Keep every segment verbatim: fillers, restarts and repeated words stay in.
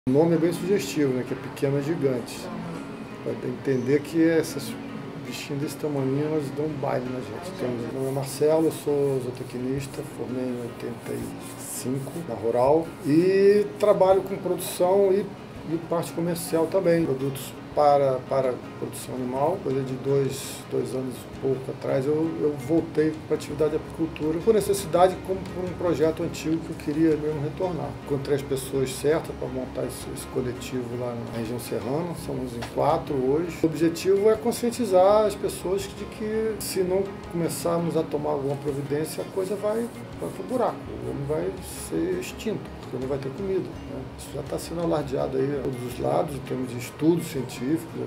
O nome é bem sugestivo, né? Que é Pequena Gigante. Para entender que essas bichinhas desse tamanho, elas dão um baile na gente. Então, meu nome é Marcelo, eu sou zootecnista, formei em oitenta e cinco na Rural e trabalho com produção e, e parte comercial também. Produtos para, para produção animal. Coisa de dois, dois anos e pouco atrás eu, eu voltei para a atividade de apicultura por necessidade, como por um projeto antigo que eu queria mesmo retornar. Encontrei as pessoas certas para montar esse, esse coletivo lá na região serrana, somos em quatro hoje. O objetivo é conscientizar as pessoas de que se não começarmos a tomar alguma providência, a coisa vai para o buraco, o homem vai ser extinto, porque não vai ter comida, né? Isso já está sendo alardeado aí a todos os lados, em termos de estudos científicos.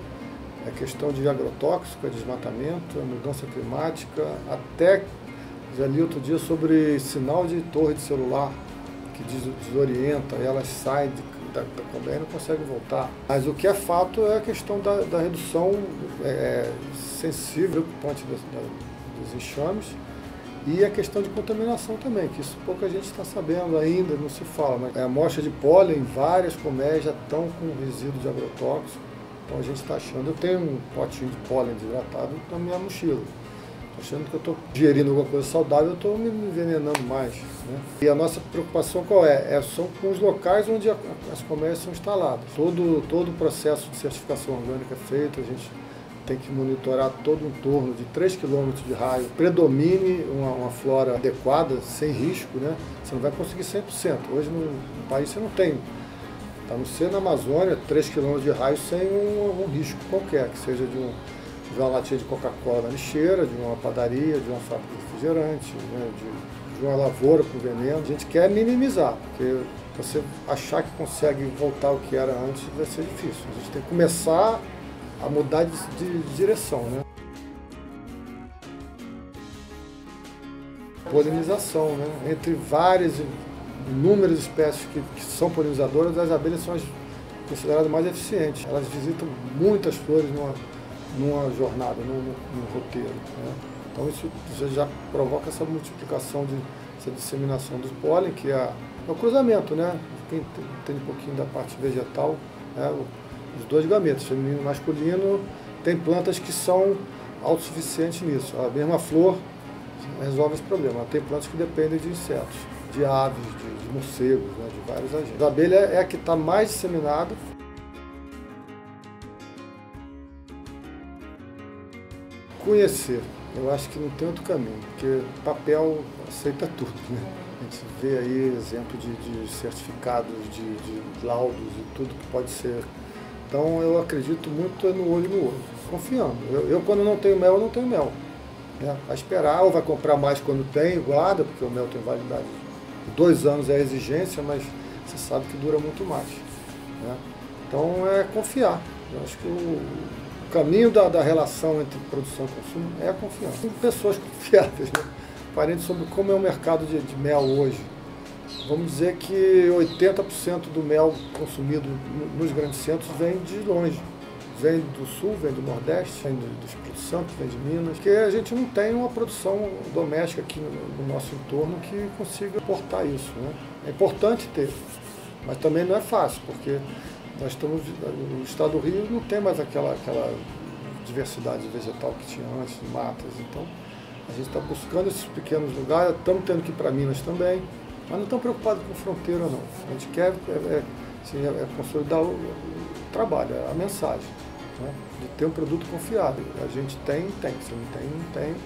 É questão de agrotóxico, desmatamento, mudança climática, até já li outro dia sobre sinal de torre de celular que desorienta, elas saem de, da, da colmeia e não conseguem voltar. Mas o que é fato é a questão da, da redução é, sensível, preocupante das, dos enxames, e a questão de contaminação também, que isso pouca gente está sabendo ainda, não se fala, mas a amostra de pólen, várias colmeias já estão com resíduo de agrotóxico. Então a gente está achando, eu tenho um potinho de pólen desidratado na minha mochila. Estou achando que eu estou digerindo alguma coisa saudável, eu estou me envenenando mais, né? E a nossa preocupação qual é? É são com os locais onde a, as colmeias são instaladas. Todo, todo o processo de certificação orgânica é feito, a gente tem que monitorar todo um entorno de três quilômetros de raio. Predomine uma, uma flora adequada, sem risco, né? Você não vai conseguir cem por cento. Hoje no, no país você não tem. A não ser na Amazônia, três quilômetros de raio sem um, um risco qualquer, que seja de, um, de uma latinha de Coca-Cola na lixeira, de uma padaria, de uma fábrica de refrigerante, né, de, de uma lavoura com veneno. A gente quer minimizar, porque você achar que consegue voltar ao que era antes vai ser difícil. A gente tem que começar a mudar de, de, de direção, né? Polinização, né? Entre várias inúmeras espécies que, que são polinizadoras, as abelhas são as consideradas mais eficientes. Elas visitam muitas flores numa, numa jornada, num, num roteiro, né? Então isso já provoca essa multiplicação, de, essa disseminação do pólen, que é, é o cruzamento, né? Quem tem um pouquinho da parte vegetal, né? Os dois gametos, feminino e masculino, tem plantas que são autossuficientes nisso. A mesma flor resolve esse problema. Tem plantas que dependem de insetos, de aves, de, de morcegos, né, de vários agentes. A abelha é a que está mais disseminada. Conhecer, eu acho que não tem outro caminho, porque papel aceita tudo, né? A gente vê aí exemplo de, de certificados, de, de laudos e tudo que pode ser. Então eu acredito muito no olho no olho, confiando. Eu, eu quando não tenho mel, eu não tenho mel. Né? Vai esperar, ou vai comprar mais quando tem, guarda, porque o mel tem validade. Dois anos é a exigência, mas você sabe que dura muito mais. Né? Então é confiar. Eu acho que o, o caminho da, da relação entre produção e consumo é a confiança. Tem pessoas confiáveis, né? Parente sobre como é o mercado de, de mel hoje. Vamos dizer que oitenta por cento do mel consumido nos grandes centros vem de longe. Vem do sul, vem do nordeste, vem do, do Espírito Santo, vem de Minas. Porque a gente não tem uma produção doméstica aqui no, no nosso entorno que consiga importar isso, né? É importante ter, mas também não é fácil, porque nós estamos, o estado do Rio não tem mais aquela, aquela diversidade vegetal que tinha antes, matas. Então a gente está buscando esses pequenos lugares, estamos tendo que ir para Minas também. Mas não estão preocupados com fronteira, não. A gente quer é, é, assim, é, é consolidar o, o trabalho, a mensagem, né? De ter um produto confiável. A gente tem, tem. Se não tem, não tem.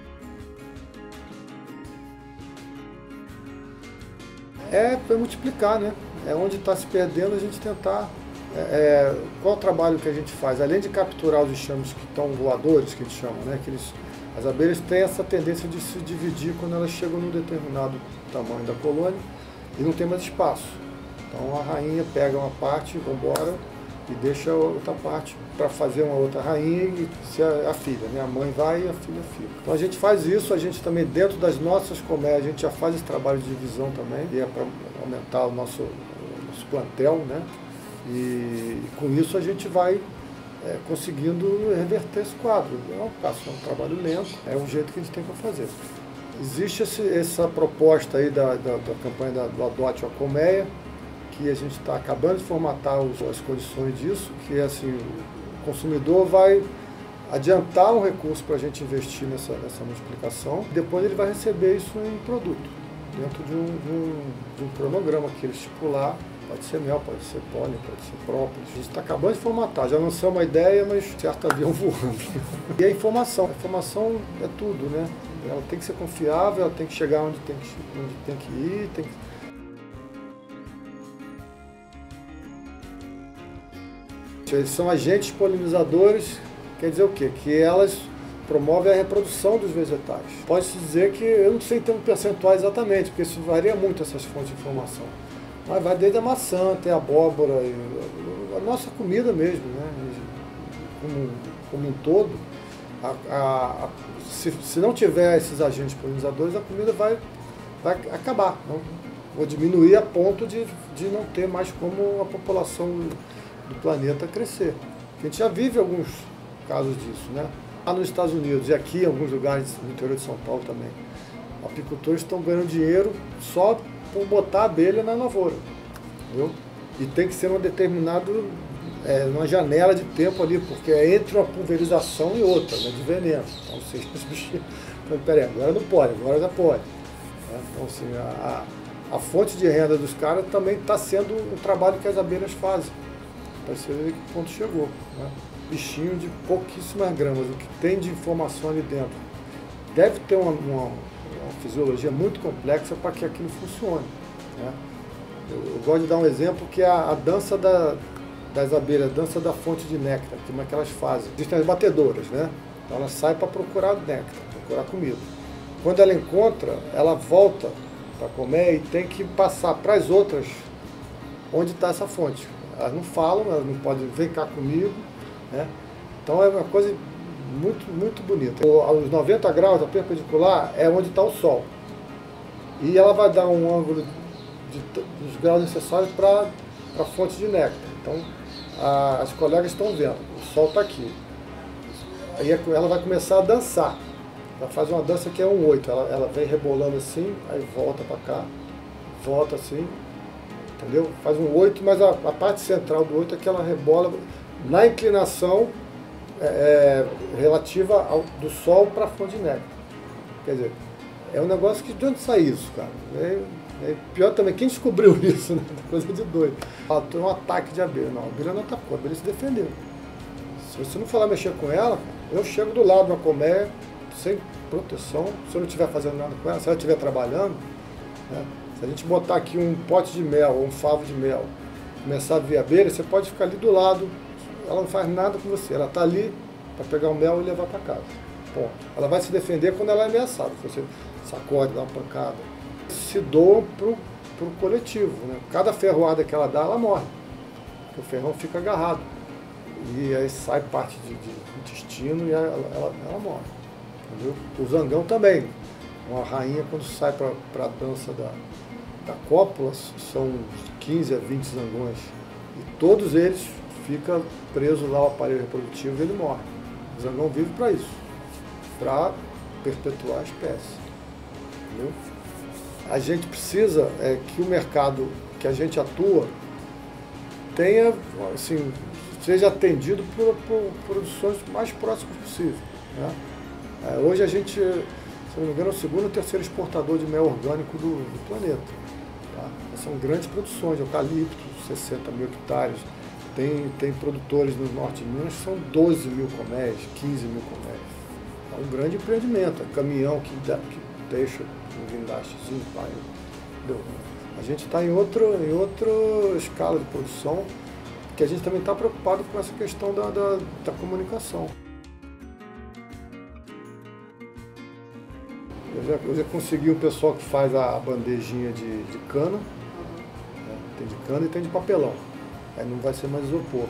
É, é multiplicar, né? É onde está se perdendo a gente tentar. É, é, qual o trabalho que a gente faz? Além de capturar os enxames que estão voadores, que a gente chama, né? Que eles, as abelhas têm essa tendência de se dividir quando elas chegam num determinado tamanho da colônia e não tem mais espaço. Então a rainha pega uma parte, vai embora e deixa a outra parte para fazer uma outra rainha e ser a, a filha, né? A mãe vai e a filha fica. Então a gente faz isso, a gente também dentro das nossas colmeias, a gente já faz esse trabalho de divisão também, e é para aumentar o nosso, o nosso plantel, né? E, e com isso a gente vai É, conseguindo reverter esse quadro. É um, é um trabalho lento, é um jeito que a gente tem para fazer. Existe esse, essa proposta aí da, da, da campanha da, do Adote a Colmeia, aqui a gente está acabando de formatar os, as condições disso, que é assim, o consumidor vai adiantar um recurso para a gente investir nessa, nessa multiplicação, depois ele vai receber isso em produto, dentro de um, de um, de um cronograma que ele estipular. Pode ser mel, pode ser pólen, pode ser própolis. A gente está acabando de formatar, já lançamos uma ideia, mas certo avião voando. E a informação, a informação é tudo, né? Ela tem que ser confiável, ela tem que chegar onde tem que, onde tem que ir, tem que... Eles são agentes polinizadores, quer dizer o quê? Que elas promovem a reprodução dos vegetais. Pode-se dizer que, eu não sei em termos percentuais exatamente, porque isso varia muito essas fontes de informação. Mas vai desde a maçã até a abóbora, e a nossa comida mesmo, né? Como, como um todo. A, a, a, se, se não tiver esses agentes polinizadores, a comida vai, vai acabar, não? Ou diminuir a ponto de, de não ter mais como a população do planeta crescer. A gente já vive alguns casos disso, né? Lá nos Estados Unidos e aqui em alguns lugares no interior de São Paulo também, apicultores estão ganhando dinheiro só por botar a abelha na lavoura, entendeu? E tem que ser uma determinada, é, uma janela de tempo ali, porque é entre uma pulverização e outra, né, de veneno. Então, assim, os bichinhos, peraí, agora não pode, agora já pode. Né? Então, assim, a, a fonte de renda dos caras também está sendo o trabalho que as abelhas fazem, para você ver que ponto chegou. Né? Bichinho de pouquíssimas gramas, o que tem de informação ali dentro. Deve ter uma, uma, uma fisiologia muito complexa para que aquilo funcione. Né? Eu, eu gosto de dar um exemplo que é a, a dança da, das abelhas, a dança da fonte de néctar, como é que elas fazem. Existem as batedoras, né? Então ela sai para procurar néctar, procurar comida. Quando ela encontra, ela volta para comer e tem que passar para as outras onde está essa fonte. Elas não falam, elas não podem, vem cá comigo, né? Então é uma coisa muito, muito bonita. Aos noventa graus, a perpendicular é onde está o sol. E ela vai dar um ângulo de, dos graus necessários para a fonte de néctar. Então a, as colegas estão vendo, o sol está aqui. Aí ela vai começar a dançar. Ela faz uma dança que é um oito. Ela, ela vem rebolando assim, aí volta para cá, volta assim, entendeu? Faz um oito, mas a, a parte central do oito é que ela rebola na inclinação é, relativa ao, do sol para a fonte de néctar. Quer dizer, é um negócio que de onde sai isso, cara? É, é pior também, quem descobriu isso, né? Coisa de doido. Ah, tem um ataque de abelha. Não, a abelha não atacou, a abelha se defendeu. Se você não for lá mexer com ela, eu chego do lado da colmeia, sem proteção, se eu não estiver fazendo nada com ela, se ela estiver trabalhando, né? Se a gente botar aqui um pote de mel, ou um favo de mel, começar a ver a abelha, você pode ficar ali do lado, ela não faz nada com você, ela está ali para pegar o mel e levar para casa. Ponto. Ela vai se defender quando ela é ameaçada, você sacode, dá uma pancada. Se doam para o coletivo, né? Cada ferroada que ela dá, ela morre, porque o ferrão fica agarrado. E aí sai parte de, de intestino e ela, ela, ela morre. Entendeu? O zangão também. Uma rainha, quando sai para a dança da, da cópula, são quinze a vinte zangões. E todos eles ficam presos lá ao aparelho reprodutivo e ele morre. O zangão vive para isso, para perpetuar a espécie. Entendeu? A gente precisa é, que o mercado que a gente atua tenha, assim, seja atendido por, por produções mais próximas possível. Né? É, hoje a gente, se não me engano, é o segundo ou terceiro exportador de mel orgânico do, do planeta. Tá? São grandes produções, eucalipto, sessenta mil hectares. Tem, tem produtores no norte de Minas que são doze mil colmeias, quinze mil colmeias. É um grande empreendimento, é caminhão que, que deixa um guindastezinho, pai. Entendeu? A gente está em, outro, em outra escala de produção, porque a gente também está preocupado com essa questão da, da, da comunicação. Eu já, eu já consegui um pessoal que faz a, a bandejinha de, de cana, né? Tem de cana e tem de papelão, aí não vai ser mais isopor.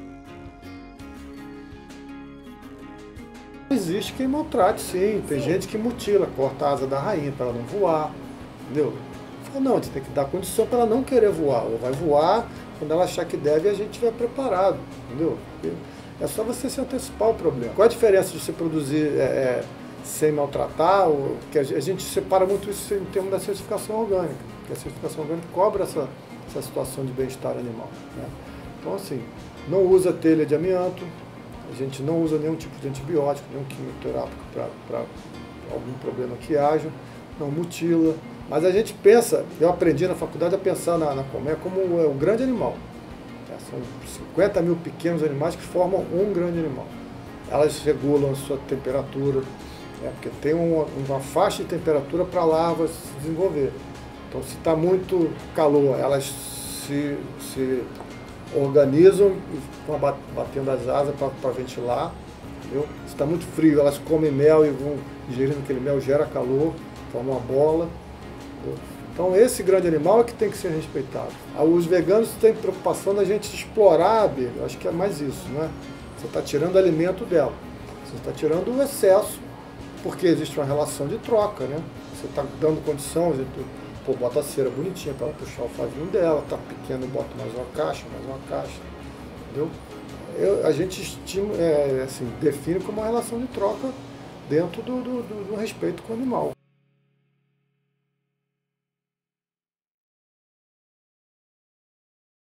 Existe quem maltrate, sim, tem gente que mutila, corta a asa da rainha para ela não voar, entendeu? Fala, não, a gente tem que dar condição para ela não querer voar, ou vai voar quando ela achar que deve e a gente estiver preparado, entendeu? É só você se antecipar o problema. Qual a diferença de você produzir é, é, sem maltratar? Ou, que a gente separa muito isso em termos da certificação orgânica, porque a certificação orgânica cobra essa, essa situação de bem-estar animal, né? Então, assim, não usa telha de amianto, a gente não usa nenhum tipo de antibiótico, nenhum quimioterápico para algum problema que haja, não mutila. Mas a gente pensa, eu aprendi na faculdade a pensar na, na colmeia como é o grande animal. É, são cinquenta mil pequenos animais que formam um grande animal. Elas regulam a sua temperatura, né, porque tem uma, uma faixa de temperatura para a larva se desenvolver. Então, se está muito calor, elas se, se organizam e vão batendo as asas para ventilar. Entendeu? Se está muito frio, elas comem mel e vão ingerindo aquele mel, gera calor, forma uma bola. Entendeu? Então, esse grande animal é que tem que ser respeitado. Os veganos têm preocupação da gente explorar a abelha, eu acho que é mais isso, né? Você está tirando alimento dela, você está tirando o excesso, porque existe uma relação de troca, né? Você está dando condição, a gente, pô, bota a cera bonitinha para ela puxar o favinho dela, está pequeno, bota mais uma caixa, mais uma caixa, entendeu? Eu, a gente estima, é, assim, define como uma relação de troca dentro do, do, do, do respeito com o animal.